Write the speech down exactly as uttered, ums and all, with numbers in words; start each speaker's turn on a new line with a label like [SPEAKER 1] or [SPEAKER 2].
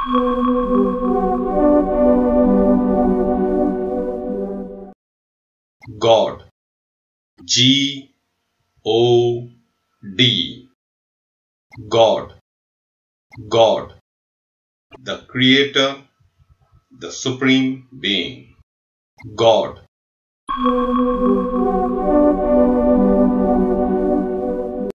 [SPEAKER 1] God. G O D. God. God. The Creator, the Supreme Being. God.